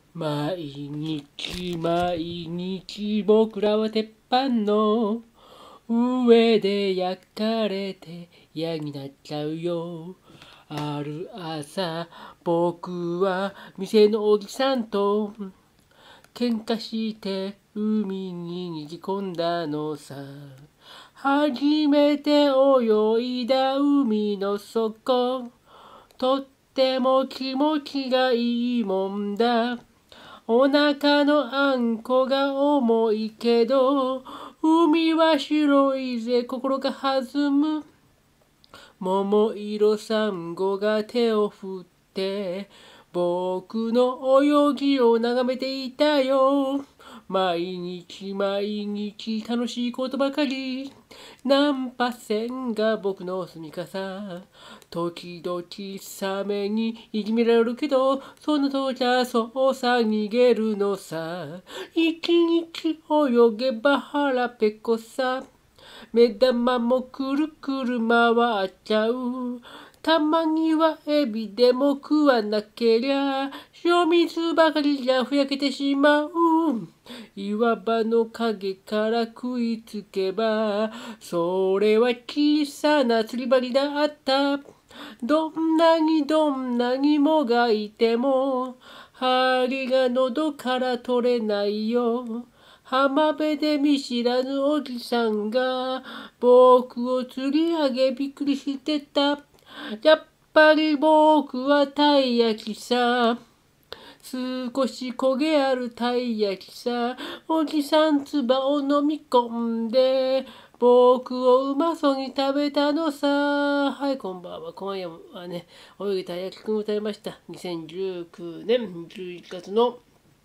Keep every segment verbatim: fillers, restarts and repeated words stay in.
毎日毎日僕らは鉄板の上で焼かれて嫌になっちゃうよ。ある朝僕は店のおじさんと喧嘩して海に逃げ込んだのさ。初めて泳いだ海の底、とっても気持ちがいいもんだ。お腹のあんこが重いけど、海は白いぜ心が弾む。桃色サンゴが手を振って僕の泳ぎを眺めていたよ。毎日毎日楽しいことばかり。ナンパ船が僕の住みかさ。時々サメにいじめられるけど、その時じゃそうさ逃げるのさ。一日泳げば腹ペコさ。目玉もくるくる回っちゃう。たまにはエビでも食わなけりゃ、塩水ばかりじゃふやけてしまう。岩場の影から食いつけば、それは小さな釣り針だった。どんなにどんなにもがいても、針が喉から取れないよ。浜辺で見知らぬおじさんが僕を釣り上げびっくりしてた。やっぱり僕はたい焼きさ。少し焦げあるたい焼きさ。おじさん唾を飲み込んで僕をうまそうに食べたのさ。はい、こんばんは。今夜はね、泳ぎたい焼きくんを歌いました。にせんじゅうきゅうねんじゅういちがつの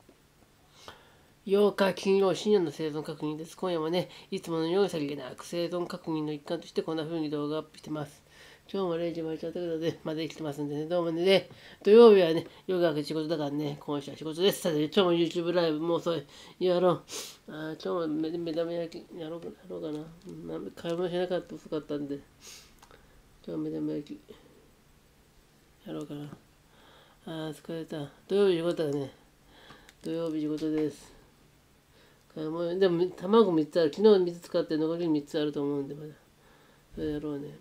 ようか金曜深夜の生存確認です。今夜もね、いつものようにさりげなく生存確認の一環としてこんな風に動画をアップしてます。今日もれいじまでちゃったけどね、まだ生きてますんでね、どうもね、土曜日はね、夜が明け仕事だからね、今週は仕事です。さて、今日も YouTube ライブもう遅い。やろう。あ今日も目目玉焼きやろうやろうかな。うん、買い物しなかった遅かったんで、今日は目玉焼きやろうかな。あー、疲れた。土曜日仕事だね。土曜日仕事です。もうでも卵みっつある。昨日みっつ使って残りみっつあると思うんで、まだ。それやろうね。うん、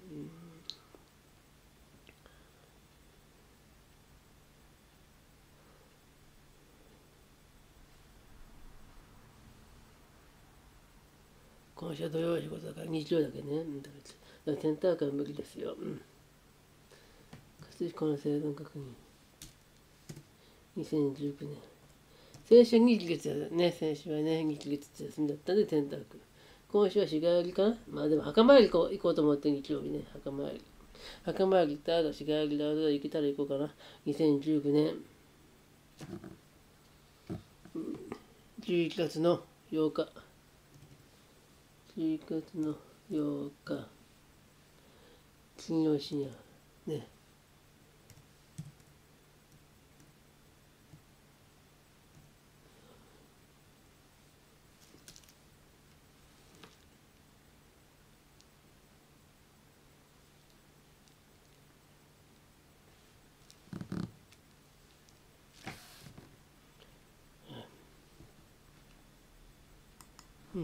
今週は土曜日ことだから日曜だけね。だからセンターから無理ですよ。うん。葛飾の生存確認。にせんじゅうきゅうねん。先週日月だね。先週はね、日月って休みだったんでセンター区。今週は日帰りかな。まあでも墓参り行こう行こうと思って日曜日ね。墓参り。墓参り行った後、日帰りだ後行けたら行こうかな。にせんじゅうきゅうねん。じゅういちがつのようか。じゅういちがつのようか。金曜深夜。ね。うん。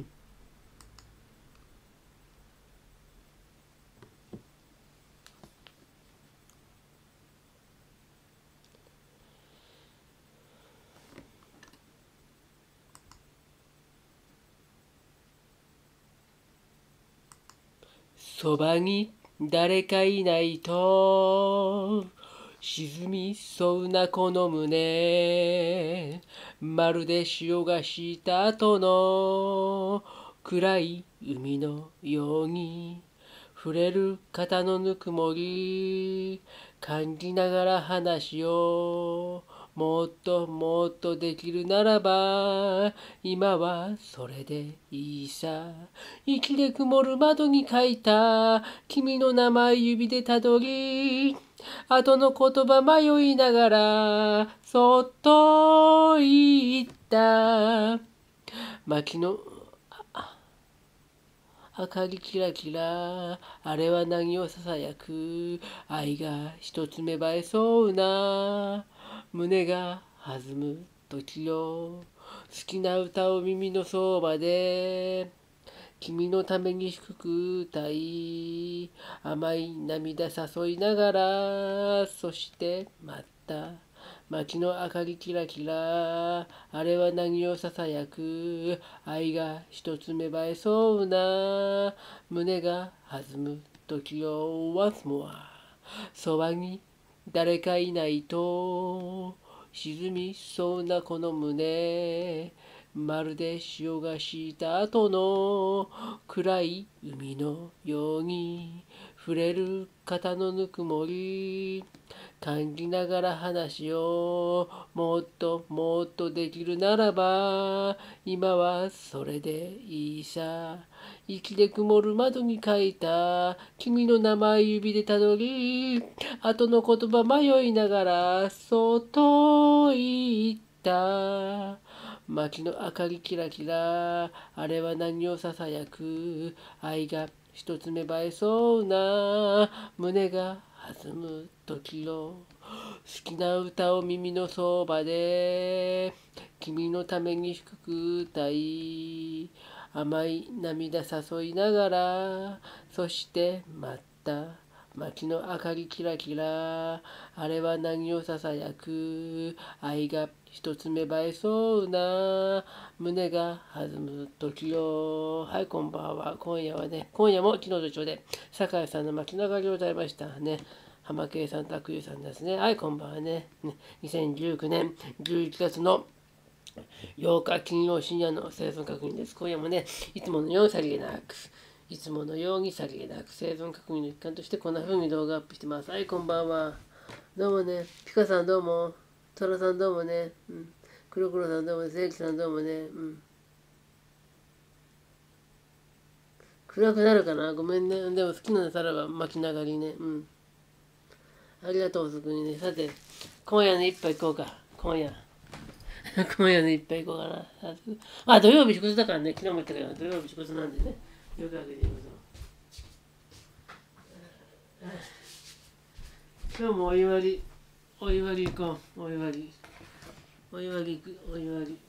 そばに誰かいないと沈みそうなこの胸、まるで潮がした後の暗い海のように触れる肩のぬくもり感じながら話をもっともっとできるならば今はそれでいいさ。息で曇る窓に書いた君の名前指でたどり後の言葉迷いながらそっと言った薪の明かりキラキラあれは何をささやく愛が一つ芽生えそうな胸が弾む時よ。好きな歌を耳のそばで君のために低く歌い、甘い涙誘いながら、そして待った。街の明かりキラキラ、あれは何をささやく、愛が一つ芽生えそうな、胸が弾む時を once more。そばに誰かいないと沈みそうなこの胸、まるで潮が引いた後の暗い海のように触れる肩のぬくもり、感じながら話をもっともっとできるならば、今はそれでいいさ。息で曇る窓に書いた君の名前指でたどり、後の言葉迷いながらそっと言った。街の明かりキラキラ、あれは何をささやく、愛が一つ芽生えそうな、胸が弾む時よ。好きな歌を耳のそばで君のために低く歌い、甘い涙誘いながら、そして待った。街の明かりキラキラ、あれは何をささやく、愛が一つ芽生えそうな、胸が弾む時よ。はい、こんばんは。今夜はね、今夜も昨日と一緒で、酒井さんの街中でございましたね。浜圭さんと悪友さんですね。はい、こんばんはね。ねにせんじゅうきゅうねんじゅういちがつのようか金曜深夜の生存確認です。今夜もね、いつものようにさりげなく、いつものようにさりげなく生存確認の一環としてこんな風に動画アップしてます。はい、こんばんは。どうもね、ピカさんどうも、トラさんどうもね、うん、黒黒さんどうもね、関さんどうもね、うん。暗くなるかな、ごめんね。でも好きなのさらば巻きながりね、うん。ありがとう、遅くにね。さて、今夜の一杯行こうか。今夜。今夜の一杯行こうかな。あ、土曜日祝日だからね。昨日も言ったけど、土曜日祝日なんでね。よくあげてみましょう。今日もお祝い、お祝い行こう。お祝い。お祝い行く、お祝い。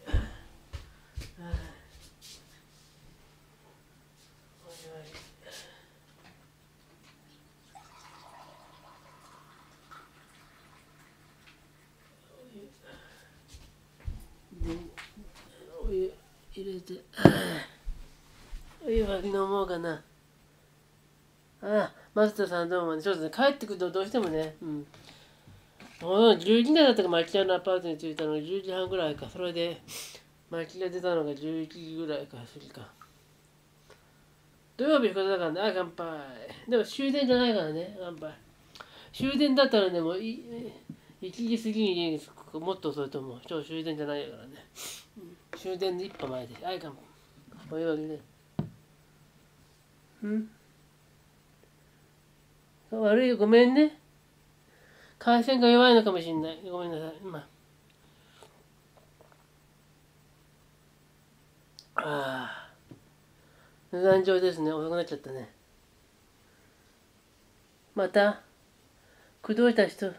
お湯入れて、お湯割り飲もうかな。ああ、マスターさんどうもね、ちょっとね、帰ってくるとどうしてもね、うん。じゅうじ台だったか、町屋のアパートに着いたのがじゅうじはんぐらいか。それで、町屋出たのがじゅういちじぐらいか、過ぎか。土曜日祝日だからね、あ、乾杯。でも終電じゃないからね、乾杯。終電だったらね、もういいちじ過ぎに家に着く、もっと遅いと思う。今日終電じゃないからね。うん、終電で一歩前で。はい、乾杯。お湯割りね。ん悪いよ、ごめんね。回線が弱いのかもしれない。ごめんなさい。まあ。ああ。無残状ですね。遅くなっちゃったね。また、口説いた人。ん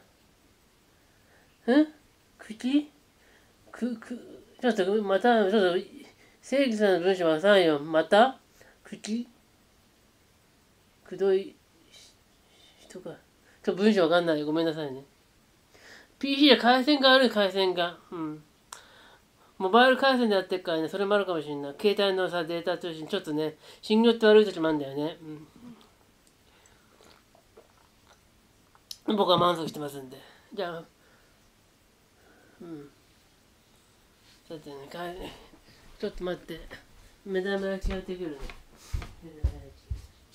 口く、く、ちょっと、また、ちょっと、正義さんの文章はさんよ。また口くどい人か。ちょっと文章わかんないよ。ごめんなさいね。ピーシー で回線が悪い回線が。うん。モバイル回線でやってるからね、それもあるかもしれない。携帯のさ、データ通信、ちょっとね、信号って悪い時もあるんだよね。うん。僕は満足してますんで。じゃあ、うん。さてね、かいちょっと待って。目玉焼きやってくるね。目玉焼き。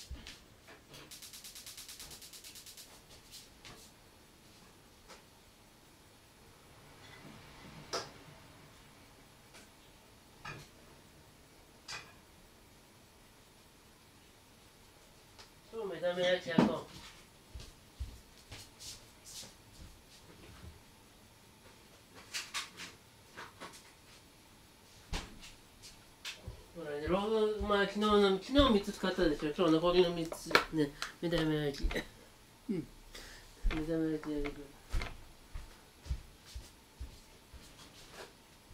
そう目玉焼き焼こう。ほらね、ローまあ昨日の昨日みっつ使ったでしょ。今日残りのみっつね、目玉焼き。うん。目玉焼きやる。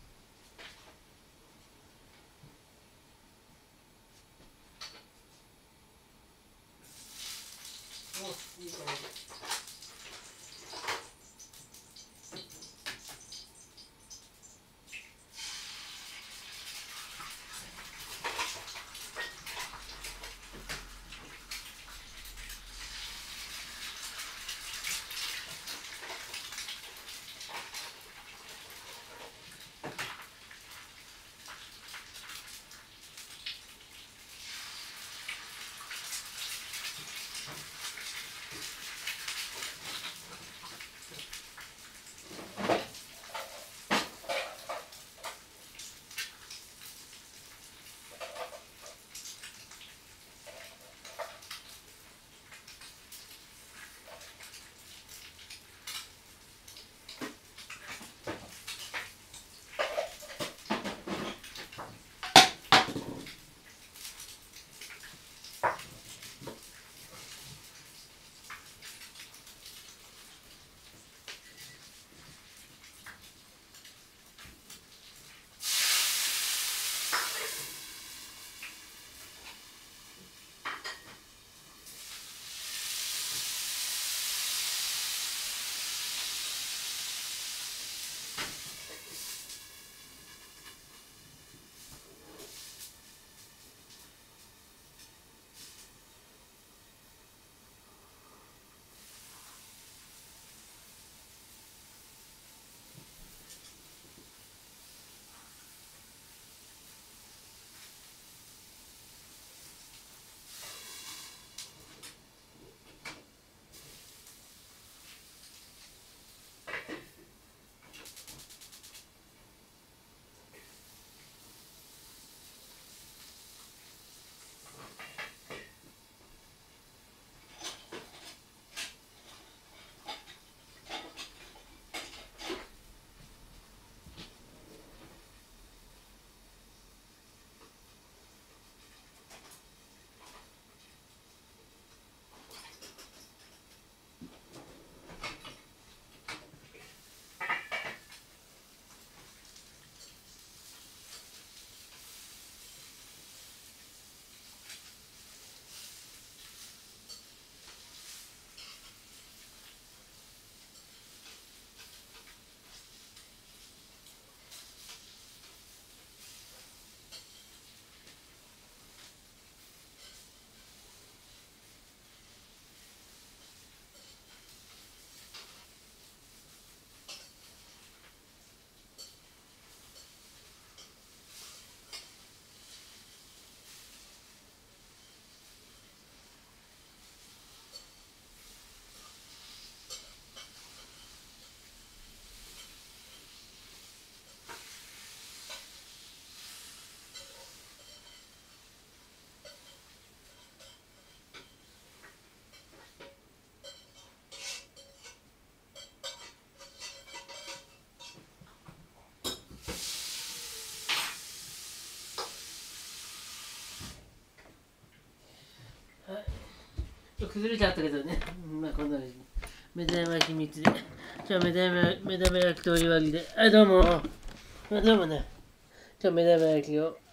崩れちゃったけどね。まあこんな感じ。目玉焼きみっつで。じゃあ目玉目玉焼きとお湯割りで。あ、どうも。あ、どうもね。じゃあ目玉焼きを。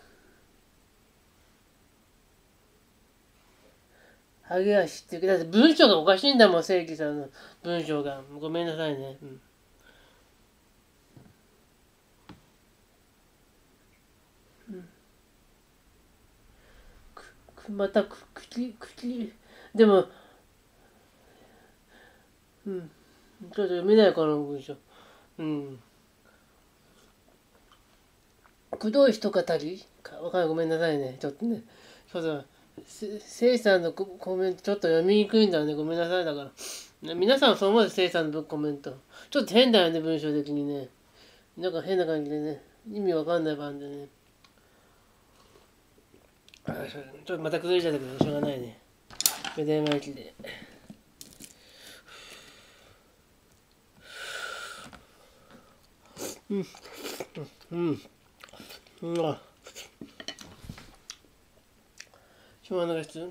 ハゲ足って、だって文章がおかしいんだもん、正規さんの文章が。ごめんなさいね。うん。くまたく、くき、くき、でも、うん。ちょっと読めないかな、文章。うん。くどい人語りか、わかんない。ごめんなさいね。ちょっとね。ちょっと、せせいさんのココメントちょっと読みにくいんだね。ごめんなさい。だから。皆さんそう思うでせいさんのコメント。ちょっと変だよね、文章的にね。なんか変な感じでね。意味わかんない版でね。あ、ちょっとまた崩れちゃったけど、しょうがないね。目玉焼きで。うん。うん。うん。あ。島流し。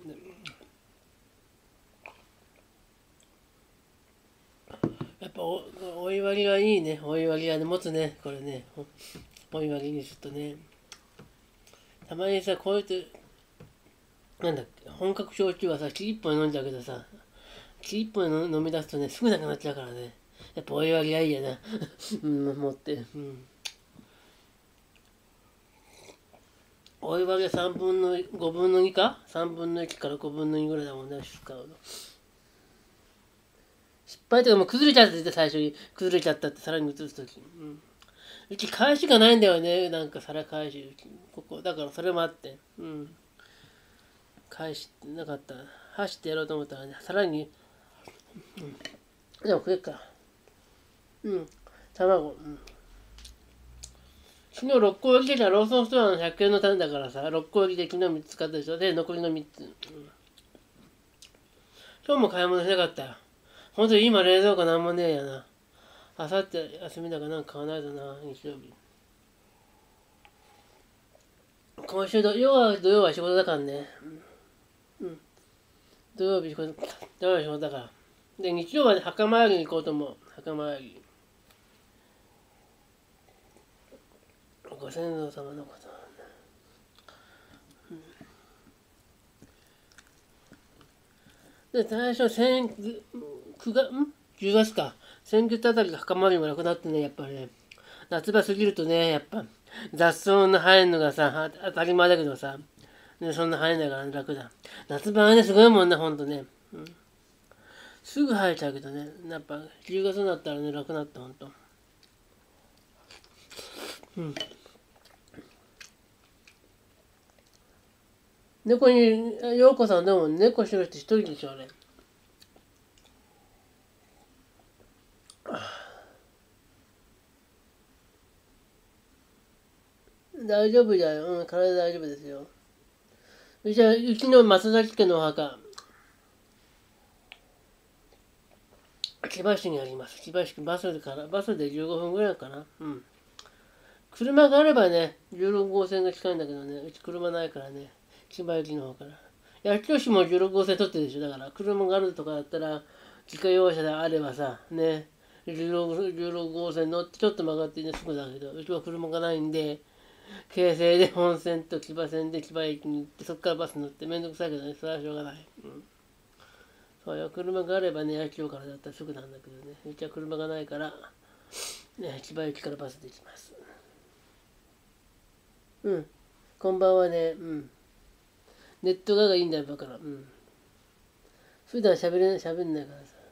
やっぱお、お湯割りはいいね。お湯割りはね、持つね。これね。お湯割りにするとね。たまにさ、こうやって、なんだっけ、本格焼酎はさ、ちいっぽん飲んじゃうけどさ、ちいっぽん飲み出すとね、すぐなくなっちゃうからね。やっぱお湯割りがいいやな。うん、持って。うん。お湯割りはさんぶんのごぶんのにか ?さん 分のいちからごぶんのにぐらいだもんね、使うの。失敗とかもう崩れちゃってて最初に崩れちゃったってさらに移すとき。うん。うち返しがないんだよね、なんか皿返し。ここ。だからそれもあって。うん。返してなかった。箸ってやろうと思ったらね、さらに、うん。でも食えっか。うん。卵。うん。昨日ろっこ焼きでローソンストアのひゃくえんの種だからさ、ろっこ焼きで昨日みっつ買ったでしょ。で、残りのみっつ。うん、今日も買い物しなかったよ。ほんとに今冷蔵庫なんもねえやな。あさって休みだからなんか買わないとな、日曜日。今週土曜は土曜は仕事だからね。うん。うん、土曜日仕事、土曜日仕事だから。で、日曜はね、墓参りに行こうと思う。墓参り。ご先祖様のこと。で、最初、先、くが、ん ?じゅう 月か。先月あたりが墓参りもなくなってね、やっぱりね。夏場過ぎるとね、やっぱ、雑草の生えるのがさ、当たり前だけどさ、ね、そんな生えないから楽だ。夏場はね、すごいもんね、ほんとね。うん、すぐ生えちゃうけどね、やっぱ、じゅうがつになったらね、楽になった、ほんと。うん。猫に、ようこさんでも猫しろって一人でしょ、あれ。大丈夫だよ。うん、体大丈夫ですよ。うちは、うちの松崎家のお墓、千葉市にあります。千葉市、バスから、バスでじゅうごふんぐらいかな。うん。車があればね、じゅうろく号線が近いんだけどね、うち車ないからね、千葉駅の方から。八千代市もじゅうろく号線取ってるでしょ。だから、車があるとかだったら、自家用車であればさ、ね、じゅうろく、じゅうろく号線乗ってちょっと曲がってね、すぐだけど、うちは車がないんで、京成で本線と千葉線で千葉駅に行って、そこからバス乗ってめんどくさいけどね、それはしょうがない。うん。そうよ、車があればね、八千代からだったらすぐなんだけどね、うちは車がないから、ね、千葉駅からバスで行きます。うん。こんばんはね。うん。ネットがいいんだよ、だから。うん。普段喋れない、喋んないからさ。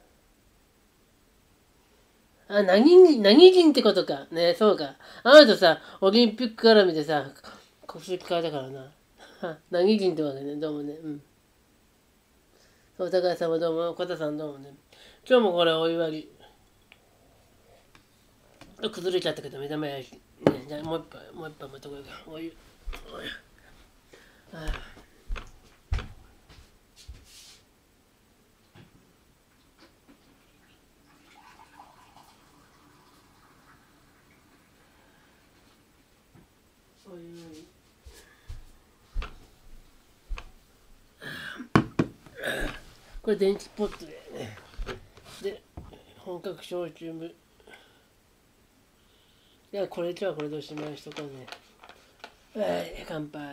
あ、何人、何人ってことか。ね、そうか。あなたさ、オリンピック絡みでさ、国籍変えたからな。何人ってわけね。どうもね。うん。お互い様どうも、小田さんどうもね。今日もこれお湯割り。崩れちゃったけど、目玉焼き。ね、じゃあもう一杯、もう一杯持ってこようか。お湯。お湯。ああ、お湯。 これ電気ポットでね。で、本格焼酎部。いや、これ今日はこれでおしまいしとこうね。はい、乾杯。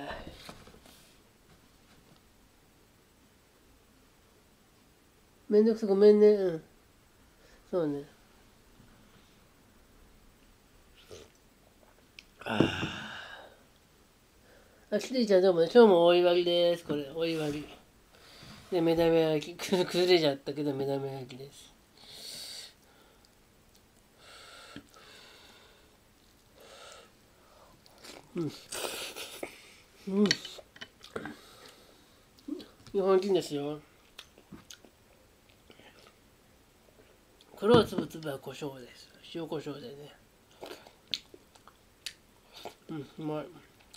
めんどくさごめんね。うん。そうね。ああ、キティちゃんどうもね。今日もお祝いです。これ、お祝い。で、目玉焼き。崩れちゃったけど、目玉焼きです。うん。うん。日本人ですよ。黒いつぶつぶは胡椒です。塩胡椒でね。うん、うまい。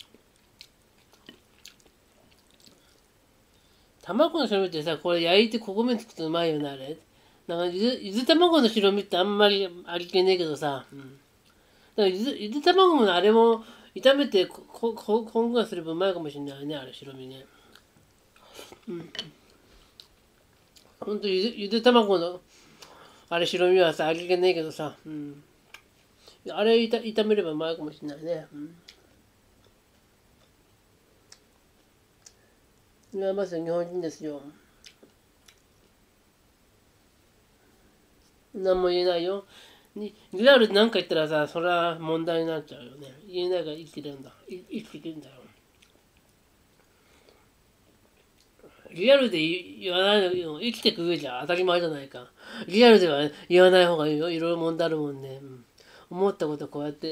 卵の白身ってさ、これ焼いてここめつくとうまいよね、あれ。なんかゆず、ゆず卵の白身ってあんまりありけねえけどさ。うん。だからゆず、ゆず卵もあれも炒めてこ、こ、こ、こんがすればうまいかもしれないね、あれ白身ね。うん。ほんとゆず、ゆず卵のあれ白身はさ、ありけねえけどさ。うん。あれ炒炒めればうまいかもしれないね。うん。いや、まさに日本人ですよ。何も言えないよ。にリアルで何か言ったらさ、それは問題になっちゃうよね。言えないから生きてるんだ。い生きてるんだよ。リアルで言わないの、生きてく上じゃ当たり前じゃないか。リアルでは言わない方がいいよ。いろいろ問題あるもんね。うん、思ったことこうやって。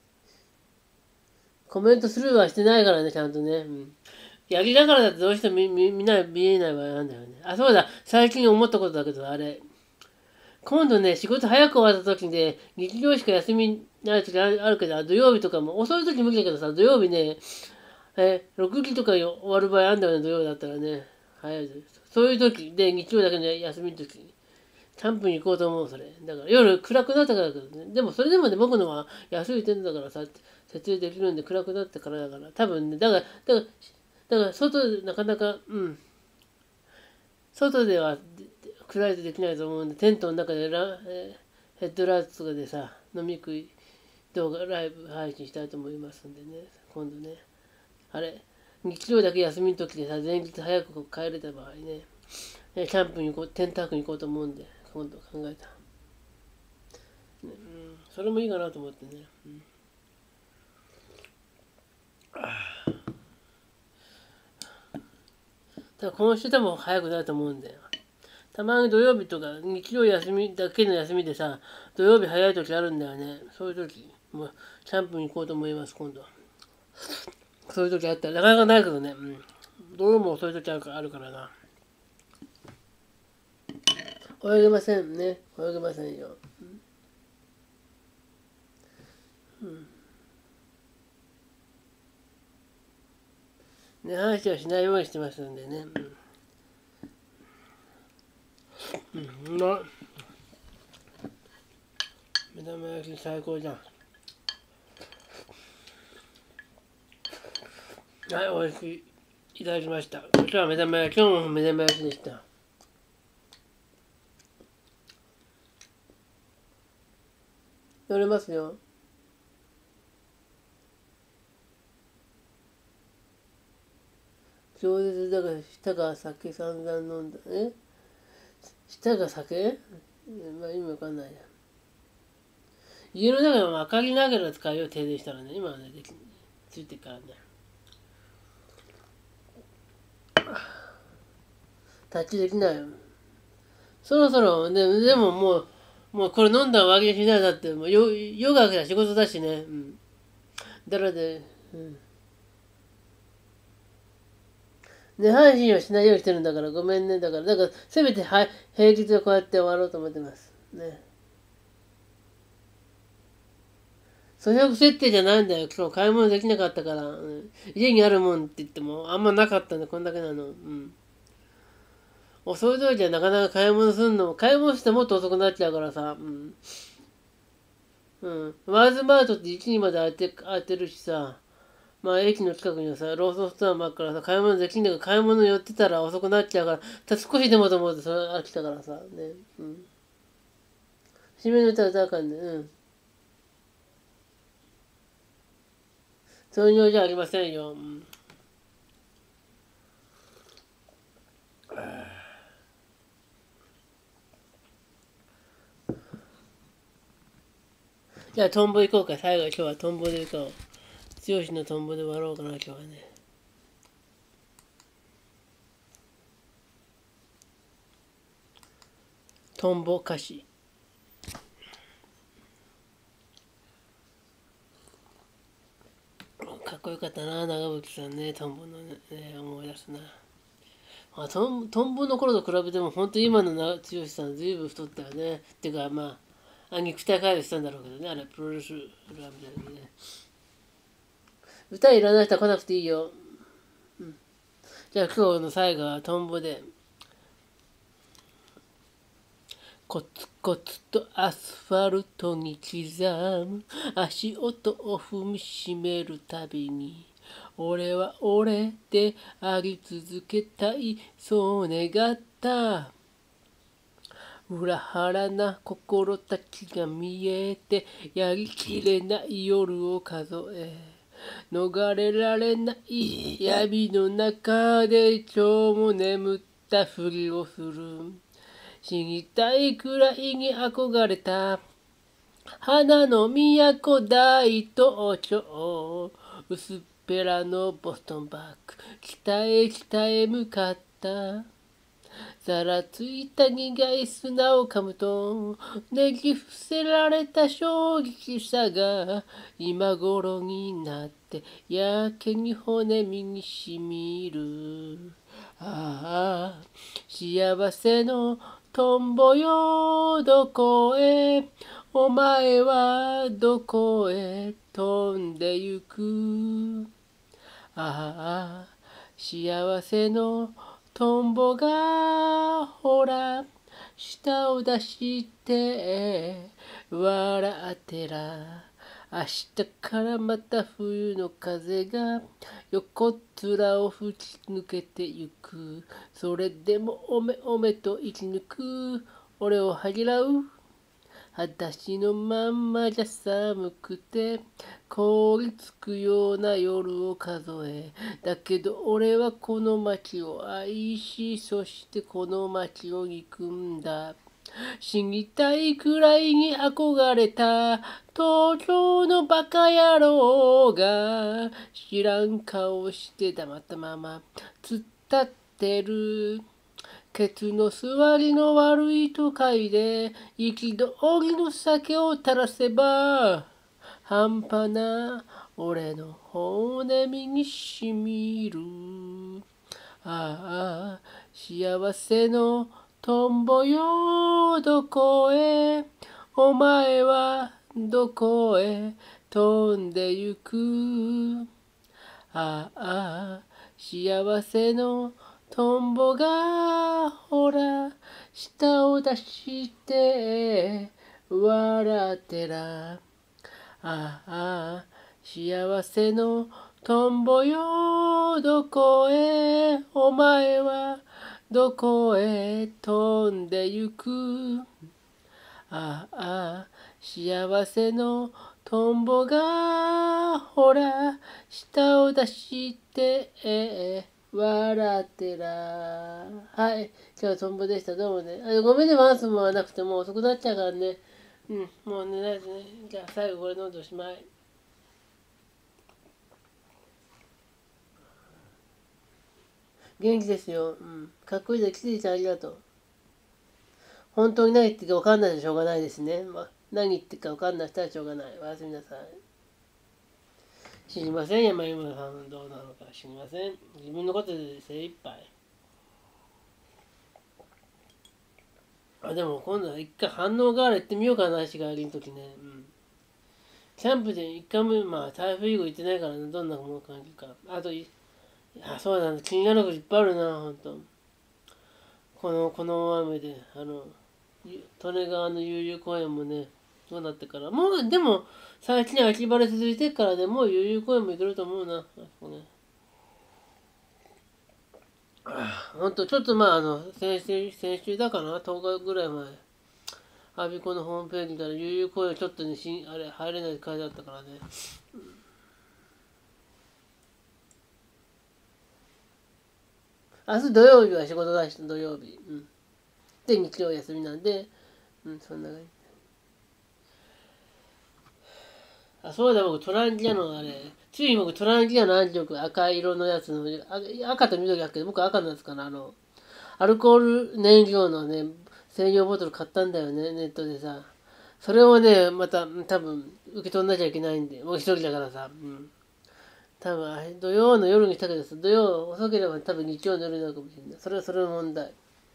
コメントスルーはしてないからね、ちゃんとね。うん、やりながらだとどうしても見見見ない見えない場合なんだよね。あ、そうだ。最近思ったことだけど、あれ。今度ね、仕事早く終わった時で、劇場しか休みない時あるけど、土曜日とかも、遅い時無理だけどさ、土曜日ね、え、ろくじとか終わる場合あるんだよね、土曜だったらね。早いです。そういう時で、日曜だけの休みの時、キャンプに行こうと思う、それ。だから夜暗くなったからだけどね。でもそれでもね、僕のは安いテントだからさ、設営できるんで暗くなってからだから、多分ね、だから、だから、だから外でなかなか、うん、外では暗いとできないと思うんで、テントの中でラ、えーヘッドライトとかでさ、飲み食い動画、ライブ配信したいと思いますんでね、今度ね。あれ、日曜だけ休みの時でさ、前日早く帰れた場合ね、キャンプに行こう、テント泊に行こうと思うんで、今度考えた。ね、うん、それもいいかなと思ってね。うん、ただ今週多分早くなると思うんだよ。たまに土曜日とか日曜休みだけの休みでさ、土曜日早い時あるんだよね。そういう時、もうキャンプに行こうと思います、今度。そういう時あったら、なかなかないけどね。うん。どうもそういう時あるからあるからな。泳げませんね。泳げませんよ。うん。ね、話はしないようにしてますんでね。うん。うん、うまい。目玉焼き最高じゃん。はい、おいしい。いただきました。今日は目玉焼き、今日も目玉焼きでした。乗れますよ。超絶だから舌が酒散々飲んだ。え舌が酒、まあ意味わかんないや。家の中でも明かりながら使うよ、停電したらね。今はね、できついてからね。タッチできないよ。そろそろ、ででももう、もうこれ飲んだら終わりにしないだって、もうヨヨガが仕事だしね。うん。だらで、うん。ね、配信はしないようにしてるんだから、ごめんね。だから、だから、せめて、はい、平日はこうやって終わろうと思ってます。ね。咀嚼設定じゃないんだよ。今日買い物できなかったから。うん、家にあるもんって言っても、あんまなかったんで、こんだけなの。うん。遅い時じゃなかなか買い物すんのも、買い物してもっと遅くなっちゃうからさ。うん。うん。ワーズマートっていちじまで開いて開いてるしさ。 まあ駅の近くにはさ、ローソンストアもあるからさ、買い物できんだけど、買い物寄ってたら遅くなっちゃうから、た少しでもと思ってそれ飽きたからさ、ね。うん。締めの歌歌うからね、うん。そういうのじゃありませんよ。うん。じゃあトンボ行こうか。最後今日はトンボで歌おう。剛のトンボで終わろうかな、今日はね。トンボ歌詞。かっこよかったな、長渕さんね、トンボのね、ね思い出すな。あトントンボの頃と比べても、本当今の剛さん、ずいぶん太ったよね。っていうか、まあ、あ肉体改造したんだろうけどね、あれ、プロレスラーみたいなね。歌いらない人は来なくていいよ。うん、じゃあ今日の最後はトンボで。コツコツとアスファルトに刻む足音を踏みしめるたびに俺は俺であり続けたいそう願った裏腹な心たちが見えてやりきれない夜を数え逃れられない闇の中で今日も眠ったふりをする死にたいくらいに憧れた花の都大東京薄っぺらのボストンバッグ北へ北へ向かったざらついた苦い砂を噛むとねじ伏せられた衝撃さが今頃になってやけに骨身にしみるああ幸せのトンボよどこへお前はどこへ飛んでゆくああ幸せのトンボがほら舌を出して笑ってら明日からまた冬の風が横っ面を吹き抜けてゆくそれでもおめおめと生き抜く俺を恥じらう裸足のまんまじゃ寒くて凍りつくような夜を数えだけど俺はこの街を愛しそしてこの街を憎んだ死にたいくらいに憧れた東京のバカ野郎が知らん顔して黙ったまま突っ立ってるケツの座りの悪い都会で憤りの酒を垂らせば半端な俺の骨身にしみるああ幸せのトンボよどこへお前はどこへ飛んでゆくああ幸せのトンボがほら舌を出して笑ってらああ幸せのトンボよどこへお前はどこへ飛んでゆくああ幸せのトンボがほら舌を出して笑ってらはい今日はトンボでしたどうもねあごめんねワンスもはなくてもう遅くなっちゃうからねうんもう寝ないですねじゃあ最後これ飲んでおしまい元気ですようんかっこいいでキティちゃんありがとう本当に何言ってるか分かんないでしょうがないですね。まあ、何言ってるか分かんない人はしょうがない。おやすみなさい。知りません、山今さんどうなのか知りません。自分のことで精一杯。あ、でも今度は一回反応がある行ってみようかな、日帰りの時ね。うん。キャンプで一回も、まあ、台風以後行ってないからね、どんなもの感じか。あと、あ、そうだね、気になることいっぱいあるな、ほんと。この、この大雨で、あの、利根川の有料公園もね、 そうなってから。もう、でも、最近秋晴れ続いてからでもう余裕公園も行けると思うな。ね、ほんと、ちょっとまあ、あの、先週、先週だかな、とおかぐらい前、アビコのホームページ見たら、悠々公園ちょっとね、しんあれ、入れない会だったからね。明日土曜日は仕事だし、土曜日。うん。で、日曜休みなんで、うん、そんな感じ。あ、そうだ、僕、トランギアのあれ、ついに僕、トランギアの暗色、赤色のやつの、あ赤と緑だけど、僕赤のやつかな、あの、アルコール燃料のね、専用ボトル買ったんだよね、ネットでさ。それをね、また、多分、受け取んなきゃいけないんで、もう一人だからさ、うん。多分、あれ、土曜の夜に来たけどさ、土曜遅ければ多分日曜の夜になるかもしれない。それはそれの問題。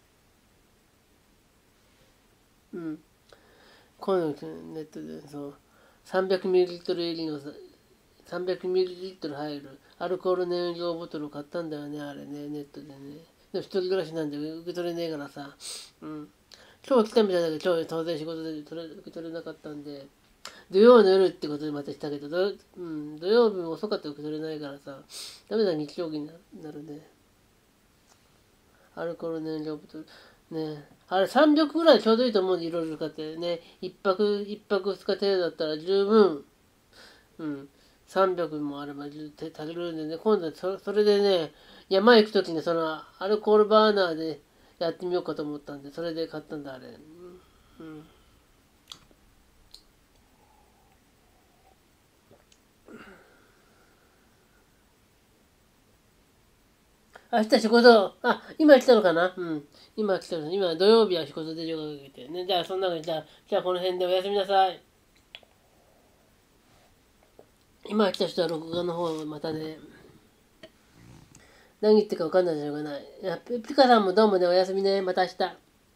うん。今度、ネットで、そう、さんびゃくミリリットル入りのさ、さんびゃくミリリットル入るアルコール燃料ボトルを買ったんだよね、あれね、ネットでね。でも一人暮らしなんで受け取れねえからさ。うん。今日来たみたいだけど、今日当然仕事で取れ受け取れなかったんで、土曜の夜ってことでまたしたけど、土,、うん、土曜日も遅かったら受け取れないからさ、ダメだ、日曜日になるね。アルコール燃料ボトル。ねあれさんびゃくぐらいちょうどいいと思うんで、いろいろ買ってね。一泊、一泊二日程度だったら十分、うん。さんびゃくもあれば足りるんでね、今度はそそれでね、山行くときにそのアルコールバーナーでやってみようかと思ったんで、それで買ったんだ、あれ。うん。明日仕事、あ、今来たのかなうん。今来たの。今土曜日は仕事で出かけて。ね、じゃあそんなのじゃあ、じゃあこの辺でおやすみなさい。今来た人は録画の方またね、何言ってるか分かんないでしょうがない。いや、ピピカさんもどうもね、おやすみね。また明日。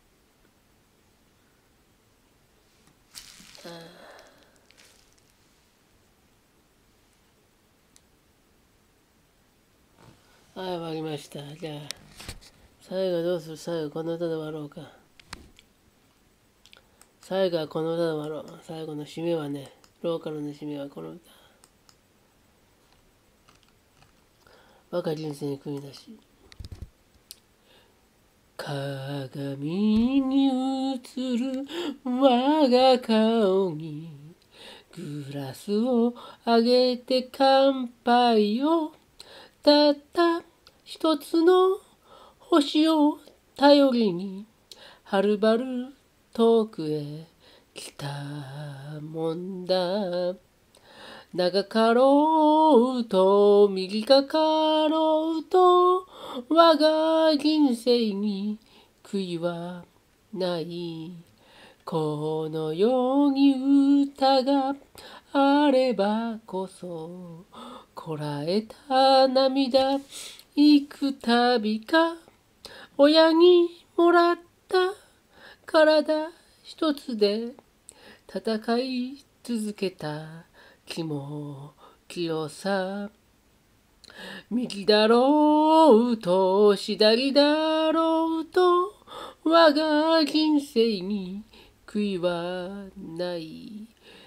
はい、終わりました。じゃあ、最後どうする最後この歌で終わろうか。最後はこの歌で終わろう。最後の締めはね、ローカルの締めはこの歌。若人生に組み出し。鏡に映る我が顔にグラスをあげて乾杯を、たった一つの星を頼りにはるばる遠くへ来たもんだ。長かろうと短かろうと我が人生に悔いはない。この世に歌があればこそこらえた涙幾たびか親にもらった体一つで戦い続けた気も清さ。右だろうと左だろうと我が人生に悔いはない。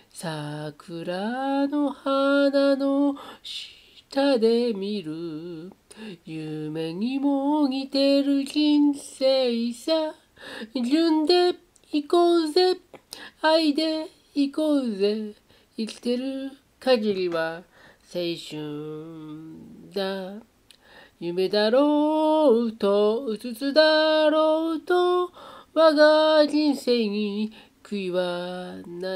桜の花の下で見る夢にも似てる人生さ。順で行こうぜ愛で行こうぜ。生きてる限りは青春だ。夢だろうとうつつだろうと我が人生に悔いはない。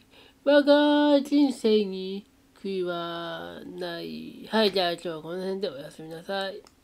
我が人生に悔いはない。はい、じゃあ今日はこの辺でおやすみなさい。